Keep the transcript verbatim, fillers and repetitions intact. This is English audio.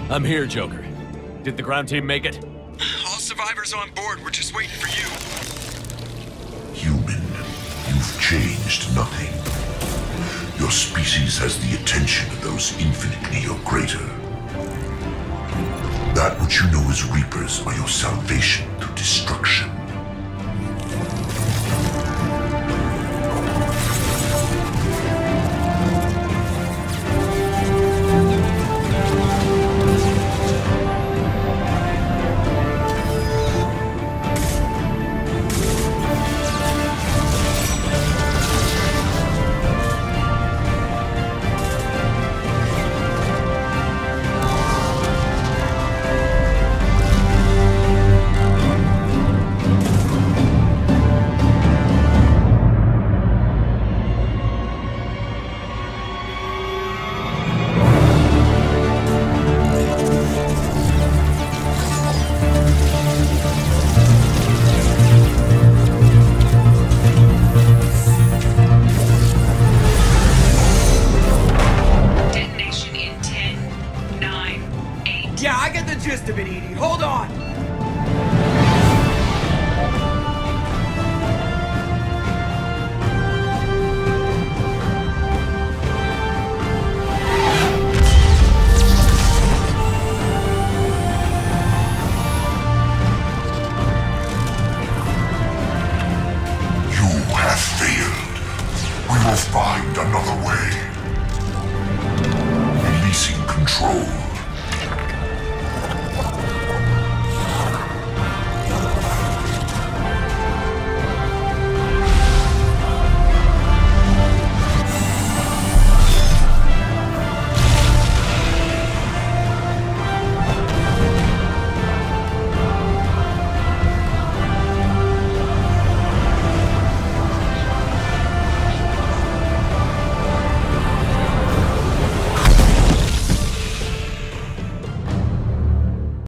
I'm here, Joker. Did the ground team make it? All survivors on board. We're just waiting for you. Human, you've changed nothing. Your species has the attention of those infinitely or greater. That which you know as Reapers are your salvation through destruction. Yeah, I get the gist of it, Edie. Hold on! You have failed. We will find another way. Releasing control.